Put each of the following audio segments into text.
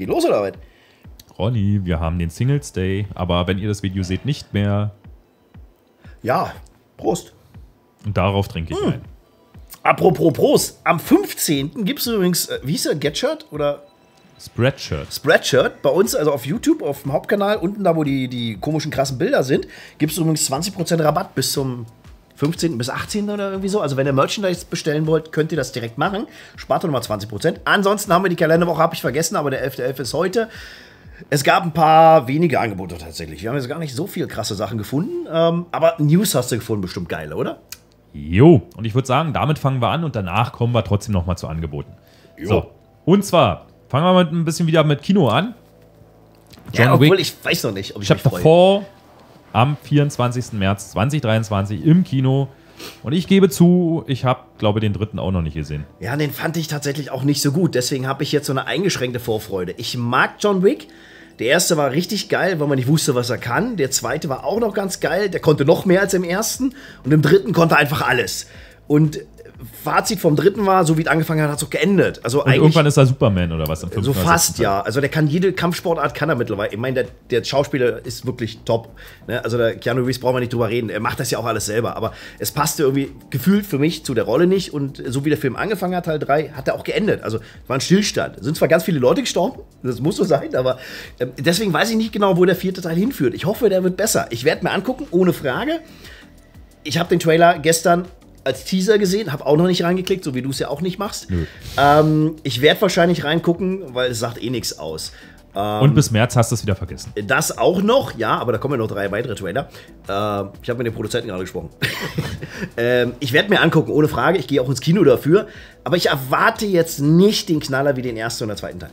Geht los oder was? Ronny, wir haben den Singles Day, aber wenn ihr das Video seht, nicht mehr. Ja, Prost. Und darauf trinke ich ein. Apropos Prost, am 15. gibt es übrigens, wie hieß der, Get-Shirt oder? Spreadshirt. Bei uns, also auf YouTube, auf dem Hauptkanal, unten da, wo die komischen, krassen Bilder sind, gibt es übrigens 20% Rabatt bis zum 15. bis 18. oder irgendwie so. Also wenn ihr Merchandise bestellen wollt, könnt ihr das direkt machen. Spart nochmal 20%. Ansonsten haben wir die Kalenderwoche, habe ich vergessen, aber der 11.11. ist heute. Es gab ein paar wenige Angebote tatsächlich. Wir haben jetzt gar nicht so viele krasse Sachen gefunden. Aber News hast du gefunden, bestimmt geile, oder? Jo, und ich würde sagen, damit fangen wir an und danach kommen wir trotzdem nochmal zu Angeboten. Jo. So, und zwar fangen wir ein bisschen wieder mit Kino an. Ja, obwohl ich weiß noch nicht, ob ich habe davor am 24. März 2023 im Kino und ich gebe zu, ich habe, glaube ich, den dritten auch noch nicht gesehen. Ja, den fand ich tatsächlich auch nicht so gut. Deswegen habe ich jetzt so eine eingeschränkte Vorfreude. Ich mag John Wick. Der erste war richtig geil, weil man nicht wusste, was er kann. Der zweite war auch noch ganz geil. Der konnte noch mehr als im ersten. Und im dritten konnte er einfach alles. Und Fazit vom dritten war, so wie es angefangen hat, hat es auch geendet. Also und irgendwann ist er Superman oder was? So fast, ja. Also der kann jede Kampfsportart, kann er mittlerweile. Ich meine, der Schauspieler ist wirklich top. Ne? Also der Keanu Reeves brauchen wir nicht drüber reden. Er macht das ja auch alles selber. Aber es passte irgendwie gefühlt für mich zu der Rolle nicht. Und so wie der Film angefangen hat, Teil 3, hat er auch geendet. Also es war ein Stillstand. Es sind zwar ganz viele Leute gestorben, das muss so sein, aber deswegen weiß ich nicht genau, wo der vierte Teil hinführt. Ich hoffe, der wird besser. Ich werde mir angucken, ohne Frage. Ich habe den Trailer gestern als Teaser gesehen, habe auch noch nicht reingeklickt, so wie du es ja auch nicht machst. Ich werde wahrscheinlich reingucken, weil es sagt eh nichts aus. Und bis März hast du es wieder vergessen. Das auch noch, ja, aber da kommen ja noch 3 weitere Trailer. Ich habe mit den Produzenten gerade gesprochen. Ich werde mir angucken, ohne Frage. Ich gehe auch ins Kino dafür. Aber ich erwarte jetzt nicht den Knaller wie den ersten oder zweiten Teil.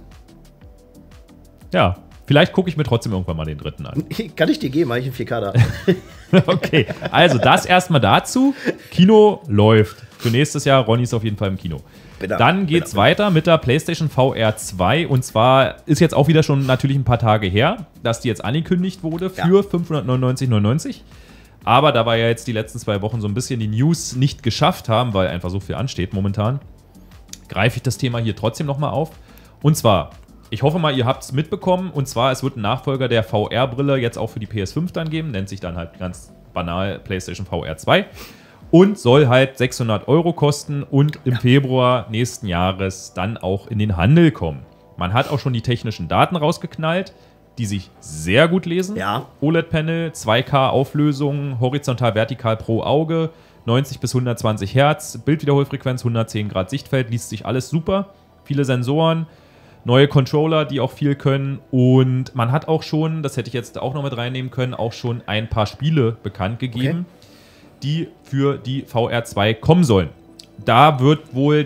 Ja, vielleicht gucke ich mir trotzdem irgendwann mal den dritten an. Kann ich dir geben, habe ich in 4K da. Okay, also das erstmal dazu. Kino läuft. Für nächstes Jahr, Ronny ist auf jeden Fall im Kino. Dann geht's weiter mit der PlayStation VR 2. Und zwar ist jetzt auch wieder schon natürlich ein paar Tage her, dass die jetzt angekündigt wurde für 599,99 €. Aber da wir ja jetzt die letzten 2 Wochen so ein bisschen die News nicht geschafft haben, weil einfach so viel ansteht momentan, greife ich das Thema hier trotzdem nochmal auf. Und zwar, ich hoffe mal, ihr habt es mitbekommen. Und zwar, es wird einen Nachfolger der VR-Brille jetzt auch für die PS5 dann geben. Nennt sich dann halt ganz banal PlayStation VR 2. Und soll halt 600 € kosten und im Februar nächsten Jahres dann auch in den Handel kommen. Man hat auch schon die technischen Daten rausgeknallt, die sich sehr gut lesen. Ja. OLED-Panel, 2K-Auflösung, horizontal, vertikal pro Auge, 90 bis 120 Hertz, Bildwiederholfrequenz, 110 Grad Sichtfeld, liest sich alles super. Viele Sensoren, neue Controller, die auch viel können. Und man hat auch schon, das hätte ich jetzt auch noch mit reinnehmen können, auch schon ein paar Spiele bekannt gegeben, die für die VR 2 kommen sollen. Da wird wohl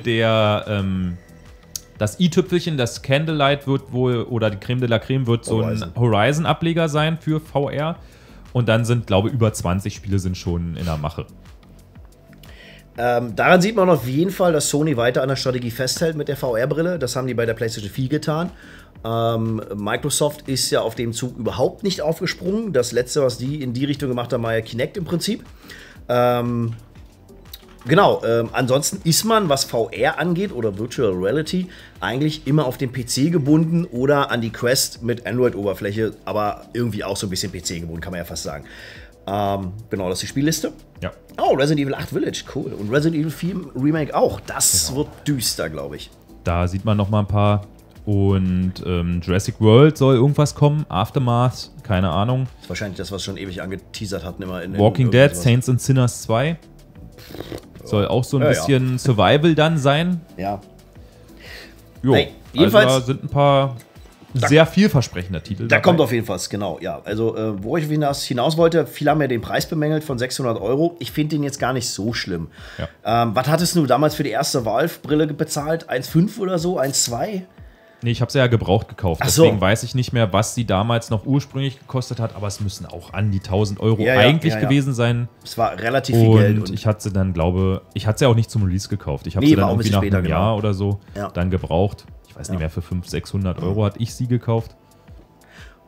das i-Tüpfelchen, das Candlelight wird wohl, oder die Creme de la Creme wird so ein Horizon-Ableger sein für VR. Und dann sind, glaube ich, über 20 Spiele sind schon in der Mache. Daran sieht man auf jeden Fall, dass Sony weiter an der Strategie festhält mit der VR-Brille. Das haben die bei der PlayStation 4 getan. Microsoft ist ja auf dem Zug überhaupt nicht aufgesprungen. Das letzte, was die in die Richtung gemacht haben, war ja Kinect im Prinzip. Ansonsten ist man, was VR angeht oder Virtual Reality, eigentlich immer auf den PC gebunden oder an die Quest mit Android-Oberfläche, aber irgendwie auch so ein bisschen PC gebunden, kann man ja fast sagen. Genau, das ist die Spielliste. Ja. Oh, Resident Evil 8 Village, cool. Und Resident Evil 4 Remake auch. Das wird düster, glaube ich. Da sieht man noch mal ein paar. Und Jurassic World soll irgendwas kommen. Aftermath, keine Ahnung. Das ist wahrscheinlich das, was schon ewig angeteasert hatten. Immer in Walking Dead, Saints and Sinners 2. Soll auch so ein bisschen Survival dann sein. Ja. Jo, hey, jedenfalls, also da sind ein paar sehr vielversprende Titel Da dabei. kommt auf jeden Fall, genau, ja. Also, wo ich hinaus wollte, viele haben ja den Preis bemängelt von 600 €. Ich finde den jetzt gar nicht so schlimm. Ja. Was hattest du damals für die erste Valve-Brille bezahlt? 1,5 oder so? 1,2? Nee, ich habe sie ja gebraucht gekauft. Ach so. Deswegen weiß ich nicht mehr, was sie damals noch ursprünglich gekostet hat. Aber es müssen auch an die 1.000 € eigentlich gewesen sein. Es war relativ viel Geld. Und ich hatte sie dann, ich hatte sie auch nicht zum Release gekauft. Ich habe sie dann irgendwie nach einem Jahr oder so dann gebraucht. Ich weiß nicht mehr, für 500, 600 € hatte ich sie gekauft.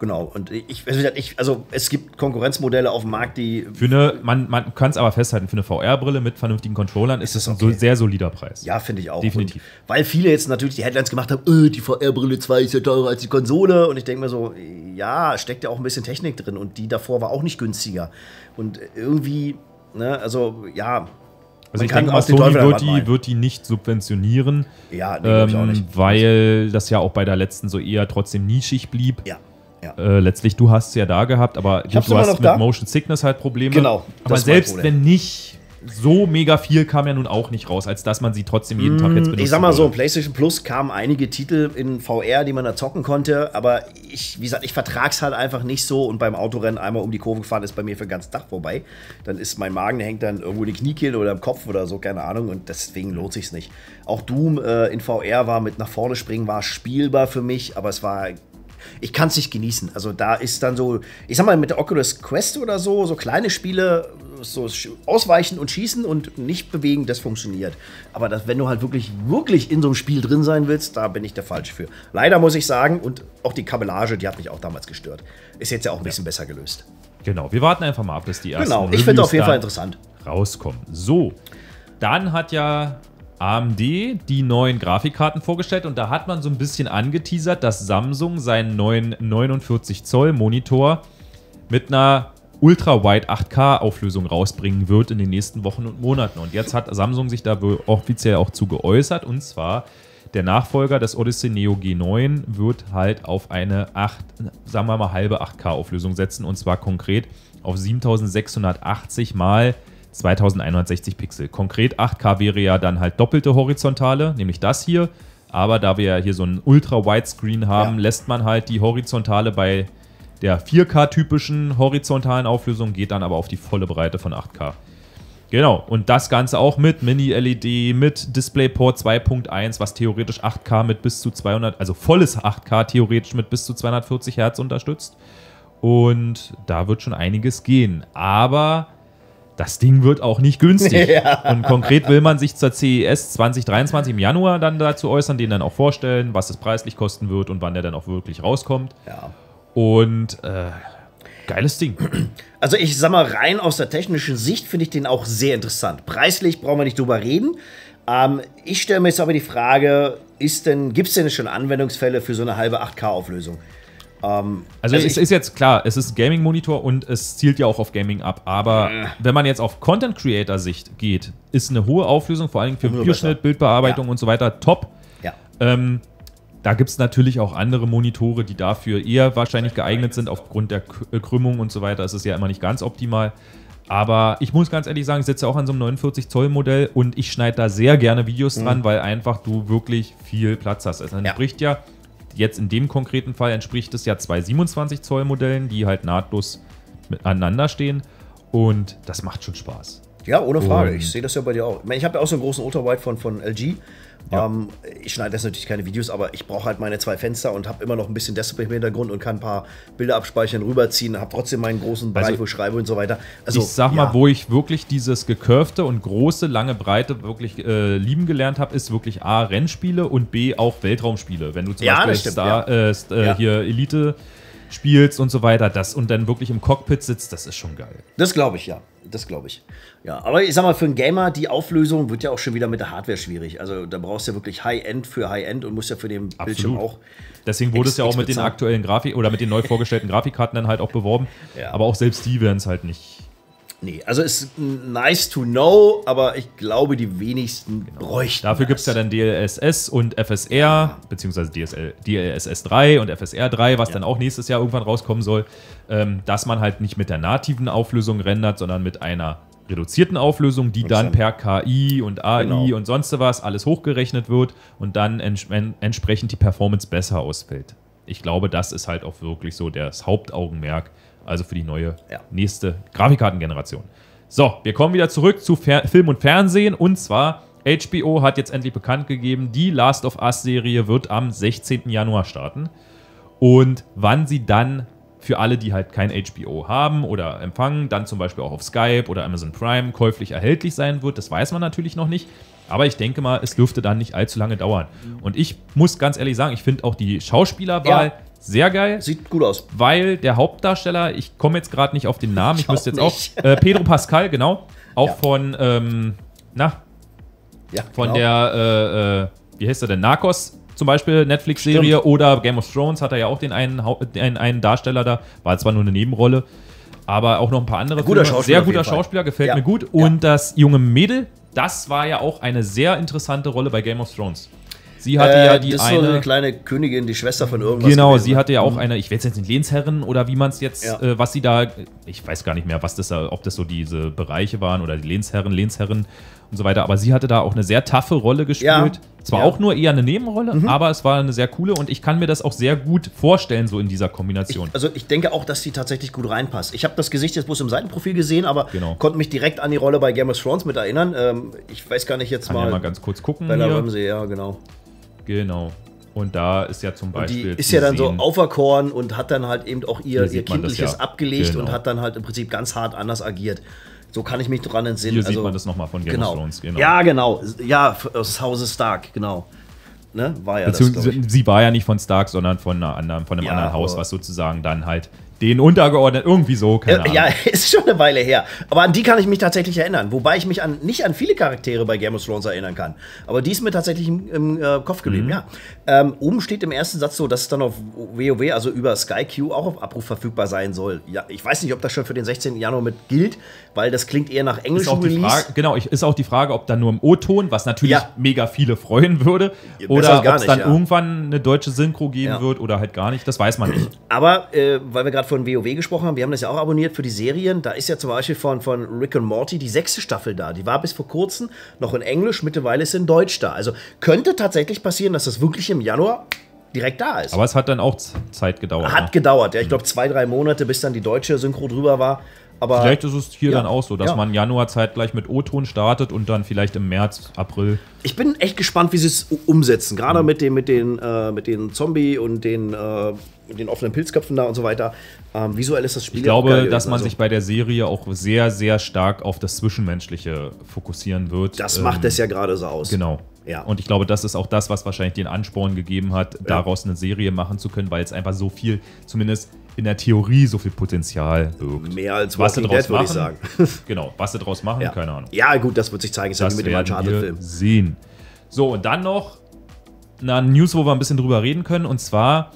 Genau. Und also es gibt Konkurrenzmodelle auf dem Markt, die. Man kann es aber festhalten, für eine VR-Brille mit vernünftigen Controllern ist es ein sehr solider Preis. Ja, finde ich auch. Definitiv. Und weil viele jetzt natürlich die Headlines gemacht haben, die VR-Brille 2 ist ja teurer als die Konsole. Und ich denke mir so, ja, steckt ja auch ein bisschen Technik drin. Und die davor war auch nicht günstiger. Und irgendwie, ne, also ja. Also ich denke mal, Sony wird die nicht subventionieren, ja, nee, ich auch nicht. Weil das ja auch bei der letzten so eher trotzdem nischig blieb. Ja. Letztlich, du hast es ja da gehabt, aber du hast mit Motion Sickness halt Probleme. Genau. Aber selbst wenn nicht, so mega viel kam ja nun auch nicht raus, als dass man sie trotzdem jeden Tag jetzt benutzt. Ich sag mal so, im PlayStation Plus kamen einige Titel in VR, die man da zocken konnte, aber wie gesagt, ich vertrag's halt einfach nicht so und beim Autorennen einmal um die Kurve gefahren ist bei mir für den ganzen Tag vorbei. Dann ist mein Magen, der hängt dann irgendwo in die Kniekehle oder im Kopf oder so, keine Ahnung, und deswegen lohnt sich's nicht. Auch Doom in VR war mit nach vorne springen, war spielbar für mich, aber ich kann es nicht genießen. Also da ist dann so, ich sag mal, mit der Oculus Quest oder so kleine Spiele, so ausweichen und schießen und nicht bewegen, das funktioniert. Aber wenn du halt wirklich in so einem Spiel drin sein willst, da bin ich der Falsche für. Leider muss ich sagen, und auch die Kabellage, die hat mich auch damals gestört. Ist jetzt ja auch ein bisschen besser gelöst. Genau, wir warten einfach mal ab, bis die ersten Genau, ich finde auf jeden Fall interessant. Rauskommen. So, dann hat ja AMD die neuen Grafikkarten vorgestellt und da hat man so ein bisschen angeteasert, dass Samsung seinen neuen 49 Zoll Monitor mit einer Ultra-Wide 8K Auflösung rausbringen wird in den nächsten Wochen und Monaten. Und jetzt hat Samsung sich da offiziell auch zu geäußert, und zwar der Nachfolger des Odyssey Neo G9 wird halt auf eine halbe 8K Auflösung setzen, und zwar konkret auf 7680 mal 2160 Pixel. Konkret 8K wäre ja dann halt doppelte Horizontale, nämlich das hier. Aber da wir ja hier so einen Ultra-Widescreen haben, lässt man halt die Horizontale bei der 4K-typischen horizontalen Auflösung, geht dann aber auf die volle Breite von 8K. Genau, und das Ganze auch mit Mini-LED, mit DisplayPort 2.1, was theoretisch 8K mit bis zu 200, also volles 8K theoretisch mit bis zu 240 Hertz unterstützt. Und da wird schon einiges gehen. Aber das Ding wird auch nicht günstig. Ja. Und konkret will man sich zur CES 2023 im Januar dann dazu äußern, den dann auch vorstellen, was es preislich kosten wird und wann der dann auch wirklich rauskommt. Ja. Und geiles Ding. Also ich sag mal, rein aus der technischen Sicht finde ich den auch sehr interessant. Preislich brauchen wir nicht drüber reden. Ich stelle mir jetzt aber die Frage, gibt es denn schon Anwendungsfälle für so eine halbe 8K-Auflösung? Also es ist jetzt klar, es ist ein Gaming-Monitor und es zielt ja auch auf Gaming ab. Aber wenn man jetzt auf Content-Creator-Sicht geht, ist eine hohe Auflösung, vor allem für Videoschnitt, Bildbearbeitung und so weiter, top. Ja. Da gibt es natürlich auch andere Monitore, die dafür eher wahrscheinlich geeignet sind, aufgrund der Krümmung und so weiter. Es ist ja immer nicht ganz optimal. Aber ich muss ganz ehrlich sagen, ich sitze auch an so einem 49 Zoll Modell und ich schneide da sehr gerne Videos dran, weil einfach du wirklich viel Platz hast. Es entspricht ja, jetzt in dem konkreten Fall entspricht es ja zwei 27 Zoll Modellen, die halt nahtlos miteinander stehen. Und das macht schon Spaß. Ja, ohne Frage. Ich sehe das ja bei dir auch. Ich habe ja auch so einen großen Ultrawide von LG. Ja. Ich schneide jetzt natürlich keine Videos, aber ich brauche halt meine zwei Fenster und habe immer noch ein bisschen Desktop im Hintergrund und kann ein paar Bilder abspeichern, rüberziehen, habe trotzdem meinen großen Bereich, wo ich schreibe und so weiter. Also, ich sag mal, wo ich wirklich dieses gecurvte und große, lange Breite wirklich lieben gelernt habe, ist wirklich A, Rennspiele und B, auch Weltraumspiele. Wenn du zum Beispiel hier Elite spielst und so weiter, und dann wirklich im Cockpit sitzt, das ist schon geil. Das glaube ich, ja. Das glaube ich. Ja, aber ich sag mal, für einen Gamer, die Auflösung wird ja auch schon wieder mit der Hardware schwierig. Also da brauchst du ja wirklich High-End für High-End und musst ja für den Bildschirm auch. Deswegen wurde es ja auch mit den aktuellen mit den neu vorgestellten Grafikkarten dann halt auch beworben. Ja. Aber auch selbst die werden es halt nicht. Nee, also ist nice to know, aber ich glaube, die wenigsten bräuchten Dafür gibt es ja dann DLSS und FSR, beziehungsweise DLSS 3 und FSR 3, was dann auch nächstes Jahr irgendwann rauskommen soll, dass man halt nicht mit der nativen Auflösung rendert, sondern mit einer reduzierten Auflösung, die dann per KI und AI und sonst was alles hochgerechnet wird und dann entsprechend die Performance besser ausfällt. Ich glaube, das ist halt auch wirklich so das Hauptaugenmerk, also für die neue nächste Grafikkartengeneration. So, wir kommen wieder zurück zu Film und Fernsehen, und zwar HBO hat jetzt endlich bekannt gegeben, die Last of Us-Serie wird am 16. Januar starten. Und wann sie dann für alle, die halt kein HBO haben oder empfangen, dann zum Beispiel auch auf Skype oder Amazon Prime käuflich erhältlich sein wird, das weiß man natürlich noch nicht. Aber ich denke mal, es dürfte dann nicht allzu lange dauern. Und ich muss ganz ehrlich sagen, ich finde auch die Schauspielerwahl Sehr geil. Sieht gut aus. Weil der Hauptdarsteller, ich komme jetzt gerade nicht auf den Namen, ich müsste jetzt auch. Pedro Pascal, genau. Auch von, von der, wie heißt er denn? Narcos zum Beispiel, Netflix-Serie. Oder Game of Thrones hat er ja auch den einen Darsteller da. War zwar nur eine Nebenrolle, aber auch noch ein paar andere Filme. Sehr guter Schauspieler, gefällt mir gut. Und das junge Mädel, das war ja auch eine sehr interessante Rolle bei Game of Thrones. Sie hatte ja die das ist so eine kleine Königin, die Schwester von irgendwas. Genau, sie hatte ja auch eine, ich weiß jetzt nicht, Lehnsherrin oder wie man es jetzt, was sie da, ich weiß gar nicht mehr, was das da, ob das so diese Bereiche waren oder die Lehnsherren und so weiter, aber sie hatte da auch eine sehr taffe Rolle gespielt. Zwar auch nur eher eine Nebenrolle, aber es war eine sehr coole und ich kann mir das auch sehr gut vorstellen, so in dieser Kombination. Ich denke auch, dass sie tatsächlich gut reinpasst. Ich habe das Gesicht jetzt bloß im Seitenprofil gesehen, aber konnte mich direkt an die Rolle bei Game of Thrones mit erinnern. Ich weiß gar nicht jetzt kann mal ganz kurz gucken. Bella Ramsey, ja, genau. Genau. Und da ist ja zum Beispiel. Und die ist ja dann so auferkoren und hat dann halt eben auch ihr Kindliches abgelegt und hat dann halt im Prinzip ganz hart anders agiert. So kann ich mich dran entsinnen. Hier sieht man das nochmal von Game of Thrones. Genau. Ja, genau. Ja, aus Hause Stark, genau. Ne? War ja das, sie war ja nicht von Stark, sondern von einem anderen Haus, was sozusagen dann halt den untergeordnet, irgendwie so, keine Ahnung. Ja, ist schon eine Weile her. Aber an die kann ich mich tatsächlich erinnern. Wobei ich mich nicht an viele Charaktere bei Game of Thrones erinnern kann. Aber die ist mir tatsächlich im Kopf geblieben, ja. Oben steht im ersten Satz so, dass es dann auf WoW, also über SkyQ, auch auf Abruf verfügbar sein soll. Ja, ich weiß nicht, ob das schon für den 16. Januar mit gilt, weil das klingt eher nach englischem Release. Ist auch die Frage, ob dann nur im O-Ton, was natürlich mega viele freuen würde, oder ob es dann irgendwann eine deutsche Synchro geben wird oder halt gar nicht. Das weiß man nicht. Aber, weil wir gerade von WoW gesprochen haben, wir haben das ja auch abonniert für die Serien. Da ist ja zum Beispiel von Rick and Morty die 6. Staffel da. Die war bis vor kurzem noch in Englisch, mittlerweile ist sie in Deutsch da. Also könnte tatsächlich passieren, dass das wirklich im Januar direkt da ist. Aber es hat dann auch Zeit gedauert. Hat gedauert, ja. Ich glaube 2-3 Monate, bis dann die deutsche Synchro drüber war. Aber vielleicht ist es hier dann auch so, dass man Januar zeitgleich mit O-Ton startet und dann vielleicht im März, April. Ich bin echt gespannt, wie sie es umsetzen. Gerade mit den Zombie und den offenen Pilzköpfen da und so weiter. Visuell ist das Spiel. Ich glaube, dass man sich bei der Serie auch sehr, sehr stark auf das Zwischenmenschliche fokussieren wird. Das macht es ja gerade so aus. Genau. Ja. Und ich glaube, das ist auch das, was wahrscheinlich den Ansporn gegeben hat, daraus eine Serie machen zu können, weil es einfach so viel, zumindest in der Theorie, so viel Potenzial birgt. Mehr als Walking Dead, würde ich sagen. Genau, was sie draus machen, keine Ahnung. Ja, gut, das wird sich zeigen. Das ja wie mit dem Uncharted-Film. Sehen. So, und dann noch eine News, wo wir ein bisschen drüber reden können, und zwar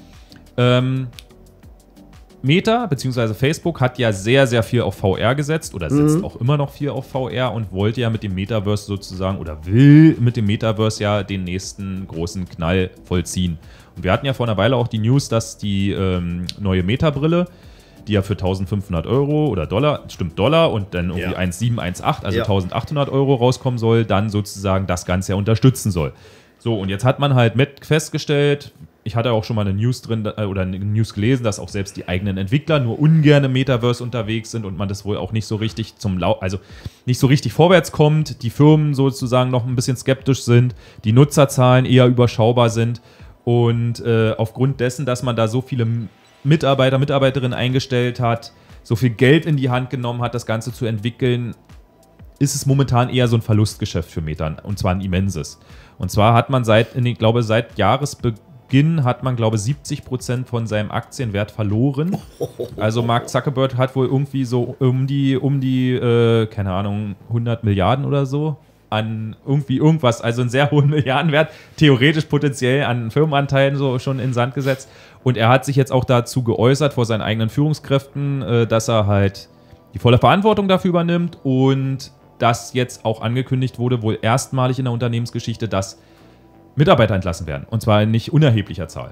Meta bzw. Facebook hat ja sehr, sehr viel auf VR gesetzt oder setzt auch immer noch viel auf VR und wollte ja mit dem Metaverse sozusagen oder will mit dem Metaverse ja den nächsten großen Knall vollziehen. Und wir hatten ja vor einer Weile auch die News, dass die neue Meta-Brille, die ja für 1.500 Euro oder Dollar und dann irgendwie 1,7, 1,8, also 1.800 Euro rauskommen soll, dann sozusagen das Ganze ja unterstützen soll. So, und jetzt hat man halt mit festgestellt, ich hatte auch schon mal eine News drin oder eine News gelesen, dass auch selbst die eigenen Entwickler nur ungern im Metaverse unterwegs sind und man das wohl auch nicht so richtig nicht so richtig vorwärts kommt, die Firmen sozusagen noch ein bisschen skeptisch sind, die Nutzerzahlen eher überschaubar sind und aufgrund dessen, dass man da so viele Mitarbeiterinnen eingestellt hat, so viel Geld in die Hand genommen hat, das Ganze zu entwickeln, ist es momentan eher so ein Verlustgeschäft für Meta, und zwar ein immenses. Und zwar hat man seit Jahresbeginn hat man, glaube ich, 70% von seinem Aktienwert verloren. Also Mark Zuckerberg hat wohl irgendwie so um die keine Ahnung, 100 Milliarden oder so an irgendwas, also einen sehr hohen Milliardenwert, theoretisch potenziell an Firmenanteilen so schon in den Sand gesetzt. Und er hat sich jetzt auch dazu geäußert vor seinen eigenen Führungskräften, dass er halt die volle Verantwortung dafür übernimmt und dass jetzt auch angekündigt wurde, wohl erstmalig in der Unternehmensgeschichte, dass Mitarbeiter entlassen werden. Und zwar in nicht unerheblicher Zahl.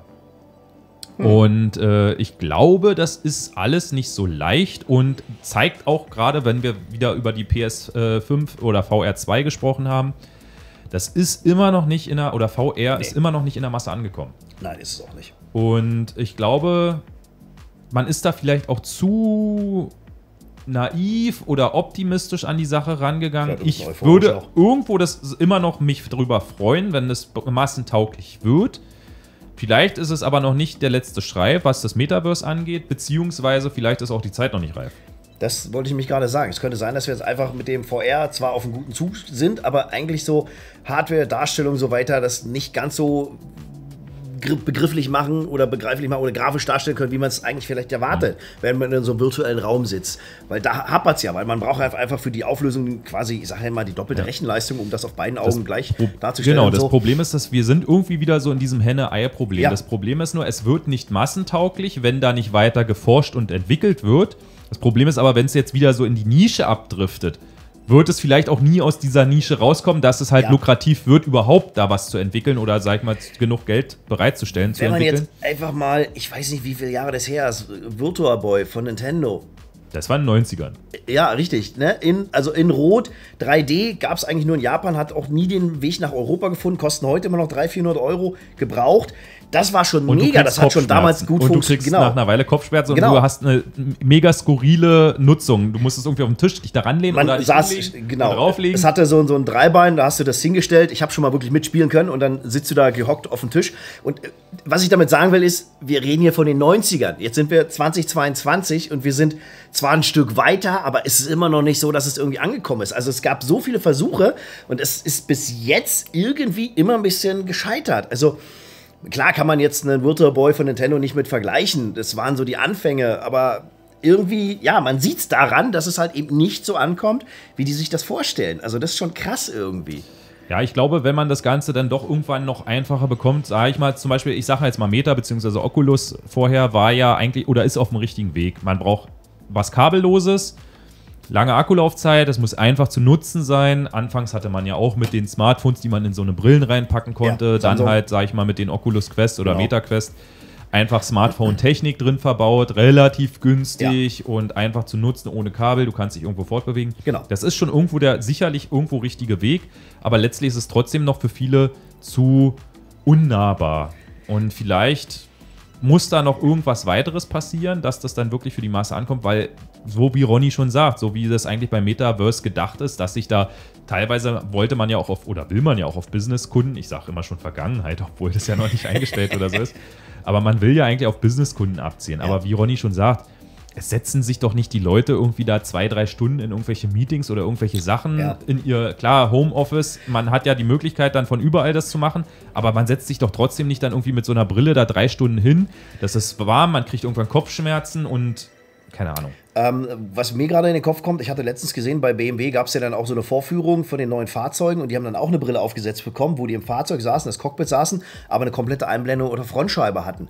Und ich glaube, das ist alles nicht so leicht und zeigt auch gerade, wenn wir wieder über die PS5 oder VR2 gesprochen haben, das ist immer noch nicht ist immer noch nicht in der Masse angekommen. Nein, ist es auch nicht. Und ich glaube, man ist da vielleicht auch zu naiv oder optimistisch an die Sache rangegangen. Ich würde irgendwo das immer noch mich darüber freuen, wenn es massentauglich wird. Vielleicht ist es aber noch nicht der letzte Schrei, was das Metaverse angeht, beziehungsweise vielleicht ist auch die Zeit noch nicht reif. Das wollte ich mich gerade sagen. Es könnte sein, dass wir jetzt einfach mit dem VR zwar auf einem guten Zug sind, aber eigentlich so Hardware, Darstellung und so weiter, das nicht ganz so begrifflich machen oder begreiflich machen oder grafisch darstellen können, wie man es eigentlich vielleicht erwartet, wenn man in so einem virtuellen Raum sitzt. Weil da hapert es ja, weil man braucht einfach für die Auflösung quasi, ich sage ja mal, die doppelte Rechenleistung, um das auf beiden Augen gleich darzustellen. Genau, das Problem ist, dass wir sind irgendwie wieder so in diesem Henne-Ei-Problem. Ja. Das Problem ist nur, es wird nicht massentauglich, wenn da nicht weiter geforscht und entwickelt wird. Das Problem ist aber, wenn es jetzt wieder so in die Nische abdriftet, wird es vielleicht auch nie aus dieser Nische rauskommen, dass es halt lukrativ wird, überhaupt da was zu entwickeln oder, sag ich mal, genug Geld bereitzustellen zu entwickeln. Wenn man jetzt einfach mal, ich weiß nicht, wie viele Jahre das her ist, Virtua Boy von Nintendo. Das war in den 90ern. Ja, richtig. Ne? In Rot, 3D, gab es eigentlich nur in Japan, hat auch nie den Weg nach Europa gefunden, kosten heute immer noch 300-400 Euro gebraucht. Das war schon mega, das hat schon damals gut funktioniert. Und du kriegst nach einer Weile Kopfschmerzen und du hast eine mega skurrile Nutzung. Du musstest irgendwie auf den Tisch dich da ranlehnen oder dich drauflegen. Es hatte so ein Dreibein, da hast du das hingestellt. Ich habe schon mal wirklich mitspielen können und dann sitzt du da gehockt auf dem Tisch. Und was ich damit sagen will, ist, wir reden hier von den 90ern. Jetzt sind wir 2022 und wir sind zwar ein Stück weiter, aber es ist immer noch nicht so, dass es irgendwie angekommen ist. Also es gab so viele Versuche und es ist bis jetzt irgendwie immer ein bisschen gescheitert. Also klar kann man jetzt einen Virtua Boy von Nintendo nicht mit vergleichen. Das waren so die Anfänge, aber irgendwie, ja, man sieht es daran, dass es halt eben nicht so ankommt, wie die sich das vorstellen. Also das ist schon krass irgendwie. Ja, ich glaube, wenn man das Ganze dann doch irgendwann noch einfacher bekommt, sage ich mal, zum Beispiel, ich sage jetzt mal Meta bzw. Oculus vorher war ja eigentlich oder ist auf dem richtigen Weg. Man braucht was Kabelloses, lange Akkulaufzeit, das muss einfach zu nutzen sein. Anfangs hatte man ja auch mit den Smartphones, die man in so eine Brillen reinpacken konnte, dann halt, sag ich mal, mit den Oculus Quest oder Meta Quest einfach Smartphone-Technik drin verbaut, relativ günstig und einfach zu nutzen ohne Kabel. Du kannst dich irgendwo fortbewegen. Genau. Das ist schon irgendwo der sicherlich irgendwo richtige Weg, aber letztlich ist es trotzdem noch für viele zu unnahbar. Und vielleicht muss da noch irgendwas weiteres passieren, dass das dann wirklich für die Masse ankommt, weil, so wie Ronny schon sagt, so wie das eigentlich beim Metaverse gedacht ist, dass sich da teilweise wollte man ja auch auf, oder will man ja auch auf Businesskunden, ich sage immer schon Vergangenheit, obwohl das ja noch nicht eingestellt oder so ist, aber man will ja eigentlich auf Businesskunden abziehen. Aber wie Ronny schon sagt, es setzen sich doch nicht die Leute irgendwie da 2-3 Stunden in irgendwelche Meetings oder irgendwelche Sachen in ihr, klar, Homeoffice, man hat ja die Möglichkeit dann von überall das zu machen, aber man setzt sich doch trotzdem nicht dann irgendwie mit so einer Brille da 3 Stunden hin, das ist warm, man kriegt irgendwann Kopfschmerzen und keine Ahnung. Was mir gerade in den Kopf kommt, ich hatte letztens gesehen, bei BMW gab es ja dann auch so eine Vorführung von den neuen Fahrzeugen und die haben dann auch eine Brille aufgesetzt bekommen, wo die im Fahrzeug saßen, das Cockpit saßen, aber eine komplette Einblendung oder Frontscheibe hatten.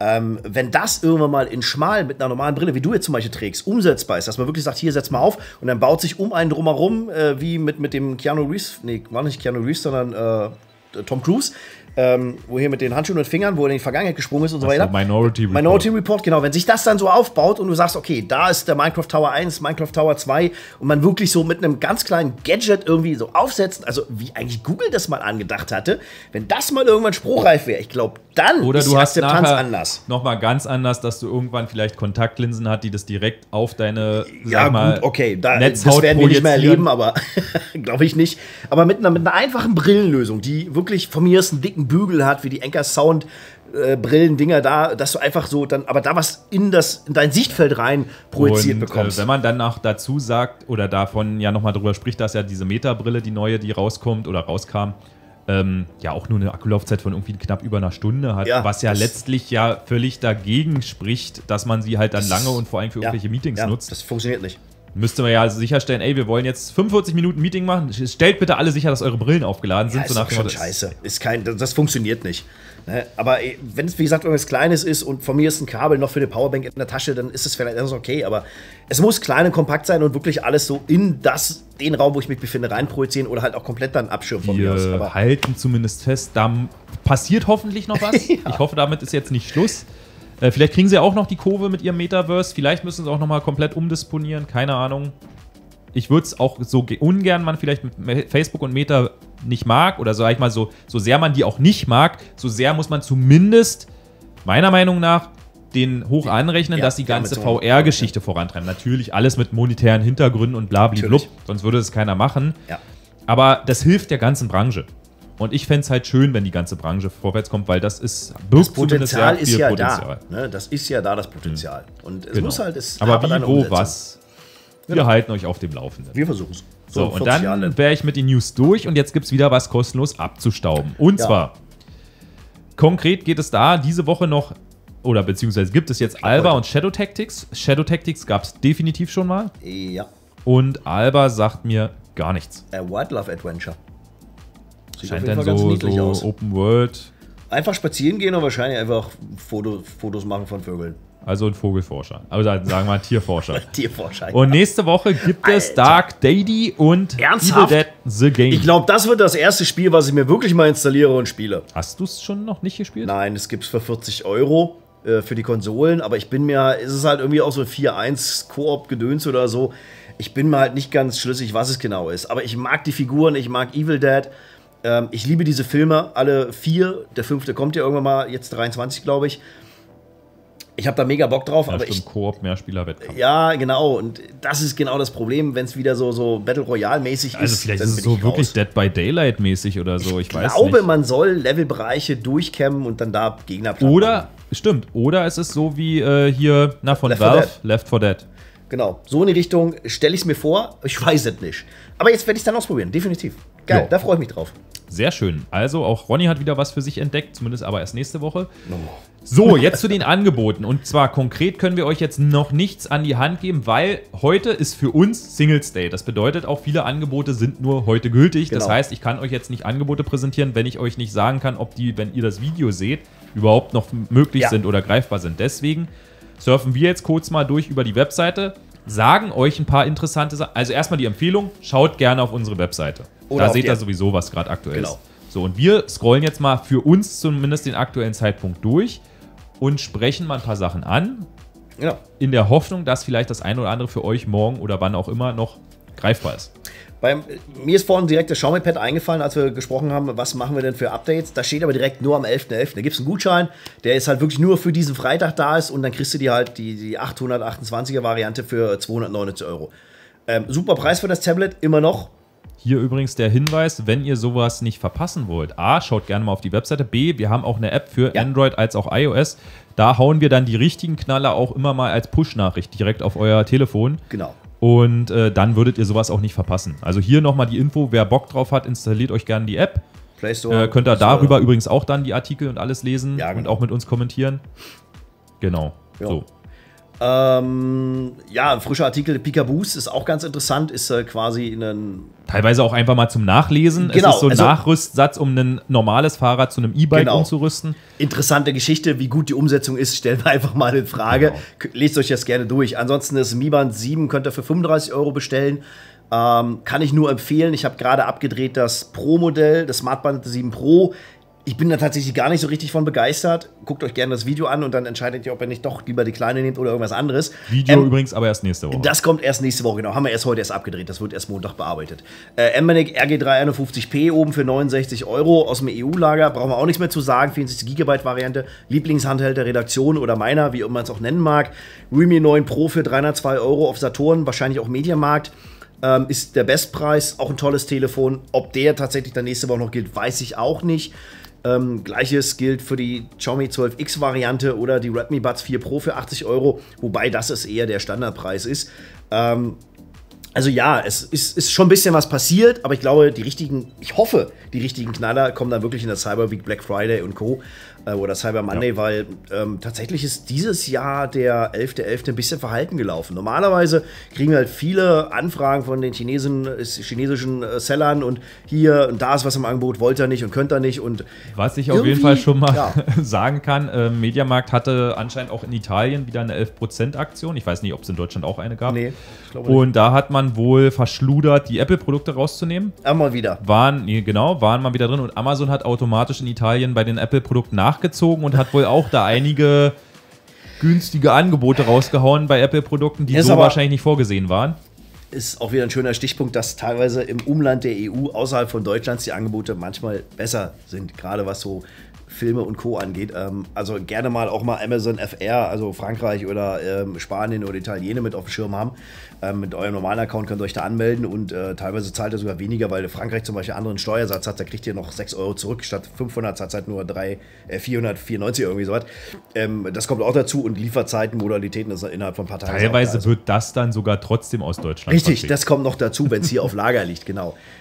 Wenn das irgendwann mal in schmal mit einer normalen Brille, wie du jetzt zum Beispiel trägst, umsetzbar ist, dass man wirklich sagt, hier, setz mal auf und dann baut sich um einen drumherum, wie mit dem Keanu Reeves, nee, war nicht Keanu Reeves, sondern Tom Cruise, wo hier mit den Handschuhen und Fingern, wo er in die Vergangenheit gesprungen ist und so weiter. Minority Report, genau. Wenn sich das dann so aufbaut und du sagst, okay, da ist der Minecraft Tower 1, Minecraft Tower 2 und man wirklich so mit einem ganz kleinen Gadget irgendwie so aufsetzt, also wie eigentlich Google das mal angedacht hatte, wenn das mal irgendwann spruchreif wäre, ich glaube, dann oder ist die Akzeptanz anders. Nochmal ganz anders, dass du irgendwann vielleicht Kontaktlinsen hast, die das direkt auf deine Netzhaut das werden wir nicht mehr erleben, aber glaube ich nicht. Aber mit einer einfachen Brillenlösung, die wirklich von mir ist einen dicken Bügel hat, wie die Anker Sound Brillendinger da, dass du einfach so dann, aber da was in dein Sichtfeld rein projiziert bekommst. Wenn man dann noch dazu sagt oder davon ja nochmal drüber spricht, dass ja diese Meta-Brille, die neue, die rauskommt oder rauskam, ja auch nur eine Akkulaufzeit von irgendwie knapp über einer Stunde hat, was ja letztlich ja völlig dagegen spricht, dass man sie halt dann lange und vor allem für irgendwelche Meetings nutzt. Das funktioniert nicht. Müsste man ja sicherstellen, ey, wir wollen jetzt 45 Minuten Meeting machen, stellt bitte alle sicher, dass eure Brillen aufgeladen sind. Ist so schon scheiße. Das funktioniert nicht. Aber wenn es, wie gesagt, irgendwas Kleines ist und von mir ist ein Kabel noch für eine Powerbank in der Tasche, dann ist es vielleicht okay, aber es muss klein und kompakt sein und wirklich alles so in den Raum, wo ich mich befinde, reinprojizieren oder halt auch komplett dann abschirmen von mir aus. Wir halten zumindest fest, da passiert hoffentlich noch was. Ich hoffe, damit ist jetzt nicht Schluss. Vielleicht kriegen sie auch noch die Kurve mit ihrem Metaverse. Vielleicht müssen sie auch noch mal komplett umdisponieren. Keine Ahnung. Ich würde es auch so ungern man vielleicht mit Facebook und Meta nicht mag oder sag ich mal so sehr man die auch nicht mag, so sehr muss man zumindest meiner Meinung nach den hoch anrechnen, dass die ganze VR-Geschichte vorantreiben. Natürlich alles mit monetären Hintergründen und blablabla, sonst würde es keiner machen. Ja. Aber das hilft der ganzen Branche. Und ich fände es halt schön, wenn die ganze Branche vorwärts kommt, weil das Potenzial ist ja da. Ne? Das ist ja da, das Potenzial. Und es muss halt... Aber wie, wo, was? Wir halten euch auf dem Laufenden. Wir versuchen es. So, und dann wäre ich mit den News durch und jetzt gibt es wieder was kostenlos abzustauben. Und zwar konkret geht es da diese Woche noch, oder beziehungsweise gibt es jetzt Alba und Shadow Tactics. Shadow Tactics gab es definitiv schon mal. Ja. Und Alba sagt mir gar nichts. Wildlife Adventure. Scheint dann so Open World. Einfach spazieren gehen und wahrscheinlich einfach Fotos machen von Vögeln. Also ein Vogelforscher. Also sagen wir mal Tierforscher. Tierforscher. Und nächste Woche gibt es Dark Deity und Ernsthaft? Evil Dead The Game. Ich glaube, das wird das erste Spiel, was ich mir wirklich mal installiere und spiele. Hast du es schon noch nicht gespielt? Nein, es gibt es für 40 € für die Konsolen, aber ist es halt irgendwie auch so 4-1 Koop-Gedöns oder so. Ich bin mir halt nicht ganz schlüssig, was es genau ist. Aber ich mag die Figuren, ich mag Evil Dead. Ich liebe diese Filme, alle 4. Der 5. kommt ja irgendwann mal, jetzt 23, glaube ich. Ich habe da mega Bock drauf. Ja, aber stimmt, Koop, Mehrspieler-Wettkampf. Ja, genau. Und das ist genau das Problem, wenn es wieder so Battle Royale-mäßig ist. Also vielleicht ist es so wirklich Dead by Daylight-mäßig oder so, ich weiß nicht. Ich glaube, man soll Levelbereiche durchkämmen und dann da Gegner planen. Oder es ist so wie hier von Valve, Left 4 Dead. Genau, so in die Richtung stelle ich es mir vor. Ich weiß es nicht. Aber jetzt werde ich es dann ausprobieren, definitiv. Geil, da freue ich mich drauf. Sehr schön. Also auch Ronny hat wieder was für sich entdeckt, zumindest aber erst nächste Woche. So, jetzt zu den Angeboten. Und zwar konkret können wir euch jetzt noch nichts an die Hand geben, weil heute ist für uns Singles Day. Das bedeutet auch, viele Angebote sind nur heute gültig. Genau. Das heißt, ich kann euch jetzt nicht Angebote präsentieren, wenn ich euch nicht sagen kann, ob die, wenn ihr das Video seht, überhaupt noch möglich sind oder greifbar sind. Deswegen surfen wir jetzt kurz mal durch über die Webseite, sagen euch ein paar interessante Sachen. Also erstmal die Empfehlung, schaut gerne auf unsere Webseite. Oder da seht ihr sowieso, was gerade aktuell ist. So, und wir scrollen jetzt mal für uns zumindest den aktuellen Zeitpunkt durch und sprechen mal ein paar Sachen an. Ja. In der Hoffnung, dass vielleicht das eine oder andere für euch morgen oder wann auch immer noch greifbar ist. Mir ist vorhin direkt das Xiaomi-Pad eingefallen, als wir gesprochen haben, was machen wir denn für Updates. Da steht aber direkt nur am 11.11. Da gibt es einen Gutschein, der ist halt wirklich nur für diesen Freitag da ist und dann kriegst du dir halt die 828er-Variante für 299 €. Super Preis für das Tablet, immer noch. Hier übrigens der Hinweis, wenn ihr sowas nicht verpassen wollt. A, schaut gerne mal auf die Webseite. B, wir haben auch eine App für Android als auch iOS. Da hauen wir dann die richtigen Knaller auch immer mal als Push-Nachricht direkt auf euer Telefon. Genau. Und dann würdet ihr sowas auch nicht verpassen. Also hier nochmal die Info, wer Bock drauf hat, installiert euch gerne die App. Play Store. Könnt ihr darüber übrigens auch dann die Artikel und alles lesen und auch mit uns kommentieren. Genau, so. Ein frischer Artikel, Pikaboos ist auch ganz interessant, ist quasi teilweise auch einfach mal zum Nachlesen. Genau, es ist so ein Nachrüstsatz, um ein normales Fahrrad zu einem E-Bike umzurüsten. Interessante Geschichte, wie gut die Umsetzung ist, stellen wir einfach mal in Frage. Genau. Lest euch das gerne durch. Ansonsten das Mi Band 7 könnt ihr für 35 € bestellen. Kann ich nur empfehlen. Ich habe gerade abgedreht das Pro-Modell, das Smartband 7 Pro. Ich bin da tatsächlich gar nicht so richtig von begeistert. Guckt euch gerne das Video an und dann entscheidet ihr, ob ihr nicht doch lieber die kleine nehmt oder irgendwas anderes. Video übrigens aber erst nächste Woche. Das kommt erst nächste Woche, genau. Haben wir heute abgedreht. Das wird erst Montag bearbeitet. MMANIC RG351P oben für 69 € aus dem EU-Lager. Brauchen wir auch nichts mehr zu sagen. 64 GB Variante. Lieblingshandheld der Redaktion oder meiner, wie man es auch nennen mag. Realme 9 Pro für 302 € auf Saturn, wahrscheinlich auch Mediamarkt. Ist der Bestpreis. Auch ein tolles Telefon. Ob der tatsächlich dann nächste Woche noch gilt, weiß ich auch nicht. Gleiches gilt für die Xiaomi 12X-Variante oder die Redmi Buds 4 Pro für 80 €, wobei das eher der Standardpreis ist. Also ja, es ist schon ein bisschen was passiert, aber ich glaube, ich hoffe, die richtigen Knaller kommen dann wirklich in der Cyber Week, Black Friday und Co. Oder Cyber Monday, weil tatsächlich ist dieses Jahr der 11.11. ein bisschen verhalten gelaufen. Normalerweise kriegen wir halt viele Anfragen von den chinesischen Sellern und hier und da ist was im Angebot, wollt ihr nicht und könnt ihr nicht. Und was ich auf jeden Fall schon mal sagen kann, Mediamarkt hatte anscheinend auch in Italien wieder eine 11% Aktion. Ich weiß nicht, ob es in Deutschland auch eine gab. Nee, ich glaube nicht. Und da hat man wohl verschludert, die Apple-Produkte rauszunehmen. Mal wieder. Waren mal wieder drin und Amazon hat automatisch in Italien bei den Apple-Produkten nachgezogen und hat wohl auch da einige günstige Angebote rausgehauen bei Apple-Produkten, die so wahrscheinlich nicht vorgesehen waren. Ist auch wieder ein schöner Stichpunkt, dass teilweise im Umland der EU, außerhalb von Deutschlands, die Angebote manchmal besser sind, gerade was so Filme und Co. angeht. Also gerne mal auch mal Amazon FR, also Frankreich oder Spanien oder Italien mit auf dem Schirm haben. Mit eurem normalen Account könnt ihr euch da anmelden und teilweise zahlt ihr sogar weniger, weil Frankreich zum Beispiel einen anderen Steuersatz hat. Da kriegt ihr noch 6 € zurück, statt 500 zahlt halt nur 494 irgendwie sowas. Das kommt auch dazu und Lieferzeiten, Modalitäten ist innerhalb von ein paar Tagen. Teilweise wird das dann sogar trotzdem aus Deutschland richtig, das kommt noch dazu, wenn es hier auf Lager liegt, genau.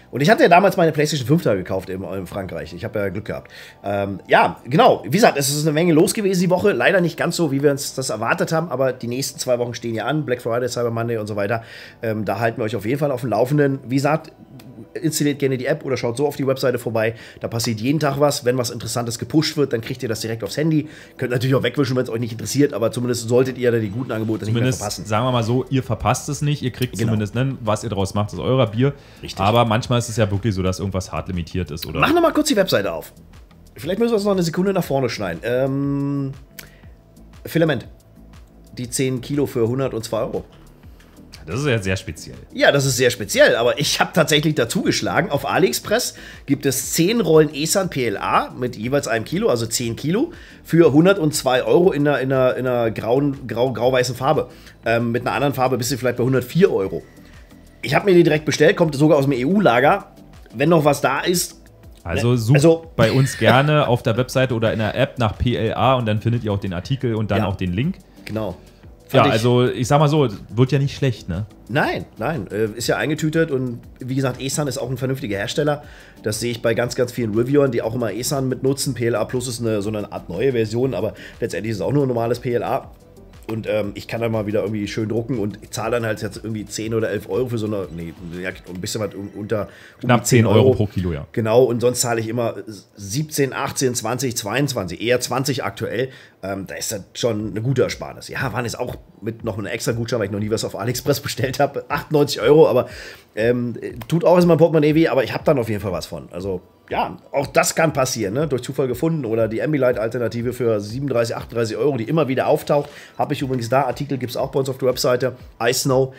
Und ich hatte ja damals meine PlayStation 5 da gekauft in Frankreich. Ich habe ja Glück gehabt. Ja, genau. Wie gesagt, es ist eine Menge los gewesen die Woche. Leider nicht ganz so, wie wir uns das erwartet haben, aber die nächsten 2 Wochen stehen ja an. Black Friday, Cyber Monday und so weiter. Da halten wir euch auf jeden Fall auf dem Laufenden. Wie gesagt, installiert gerne die App oder schaut so auf die Webseite vorbei. Da passiert jeden Tag was. Wenn was Interessantes gepusht wird, dann kriegt ihr das direkt aufs Handy. Könnt natürlich auch wegwischen, wenn es euch nicht interessiert, aber zumindest solltet ihr da die guten Angebote nicht mehr verpassen. Sagen wir mal so, ihr verpasst es nicht. Ihr kriegt zumindest, was ihr daraus macht, ist euer Bier. Richtig. Aber manchmal ist es ja wirklich so, dass irgendwas hart limitiert ist. Oder? Mach noch mal kurz die Webseite auf. Vielleicht müssen wir es noch eine Sekunde nach vorne schneiden. Filament. Die 10 Kilo für 102 Euro. Das ist ja sehr speziell. Ja, das ist sehr speziell, aber ich habe tatsächlich dazu geschlagen. Auf AliExpress gibt es 10 Rollen Esan PLA mit jeweils 1 Kilo, also 10 Kilo, für 102 Euro in einer grau-weißen Farbe. Mit einer anderen Farbe bist du vielleicht bei 104 Euro. Ich habe mir die direkt bestellt, kommt sogar aus dem EU-Lager. Wenn noch was da ist. Also sucht bei uns gerne auf der Webseite oder in der App nach PLA und dann findet ihr auch den Artikel und dann auch den Link. Genau. Ja, also ich sag mal so, wird ja nicht schlecht, ne? Nein, ist ja eingetütet und wie gesagt, Esan ist auch ein vernünftiger Hersteller. Das sehe ich bei ganz, ganz vielen Reviewern, die auch immer Esan mit nutzen. PLA Plus ist so eine Art neue Version, aber letztendlich ist es auch nur ein normales PLA. Und ich kann dann mal wieder irgendwie schön drucken und ich zahle dann halt jetzt irgendwie 10 oder 11 Euro für so eine, ein bisschen was unter knapp 10 Euro pro Kilo, ja. Genau, und sonst zahle ich immer 17, 18, 20, 22, eher 20 aktuell. Da ist das schon eine gute Ersparnis. Ja, waren jetzt auch mit noch einem extra Gutschein, weil ich noch nie was auf AliExpress bestellt habe, 98 Euro, aber tut auch erstmal mein Portemonnaie weh, aber ich habe dann auf jeden Fall was von. Also ja, auch das kann passieren, ne? Durch Zufall gefunden oder die Ambilight-Alternative für 37, 38 Euro, die immer wieder auftaucht. Habe ich übrigens da, Artikel gibt es auch bei uns auf der Webseite, iSnow.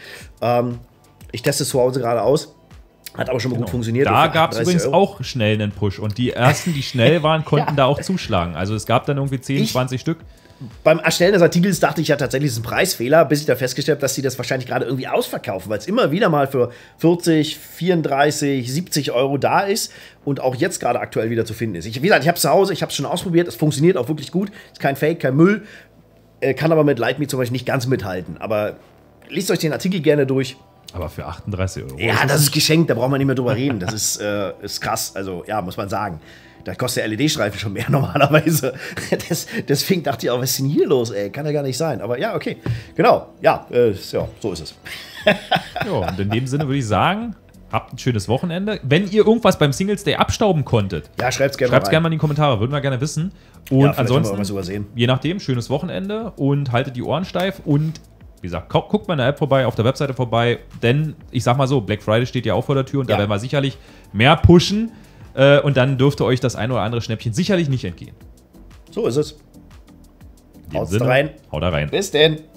Ich teste es zu Hause gerade aus. Hat aber schon mal gut funktioniert. Da gab es übrigens auch schnell einen Push und die ersten, die schnell waren, konnten da auch zuschlagen. Also es gab dann irgendwie 10, 20 Stück. Beim Erstellen des Artikels dachte ich ja tatsächlich, es ist ein Preisfehler, bis ich da festgestellt habe, dass sie das wahrscheinlich gerade irgendwie ausverkaufen, weil es immer wieder mal für 40, 34, 70 Euro da ist und auch jetzt gerade aktuell wieder zu finden ist. Wie gesagt, ich habe es zu Hause, ich habe es schon ausprobiert, es funktioniert auch wirklich gut, ist kein Fake, kein Müll, kann aber mit Lightme zum Beispiel nicht ganz mithalten. Aber liest euch den Artikel gerne durch. Aber für 38 Euro. Ja, das ist geschenkt, da braucht man nicht mehr drüber reden. Das ist krass, also ja, muss man sagen. Da kostet der LED-Streifen schon mehr normalerweise. Deswegen dachte ich auch, was ist denn hier los, ey? Kann ja gar nicht sein. Aber ja, okay. Genau. Ja, so ist es. Ja, und in dem Sinne würde ich sagen, habt ein schönes Wochenende. Wenn ihr irgendwas beim Singles Day abstauben konntet, ja, schreibt es gerne mal in die Kommentare, würden wir gerne wissen. Und ja, ansonsten, je nachdem, schönes Wochenende und haltet die Ohren steif und wie gesagt, guckt mal in der App vorbei, auf der Webseite vorbei, denn ich sag mal so, Black Friday steht ja auch vor der Tür und da werden wir sicherlich mehr pushen. Und dann dürfte euch das ein oder andere Schnäppchen sicherlich nicht entgehen. So ist es. Haut da rein. Bis denn.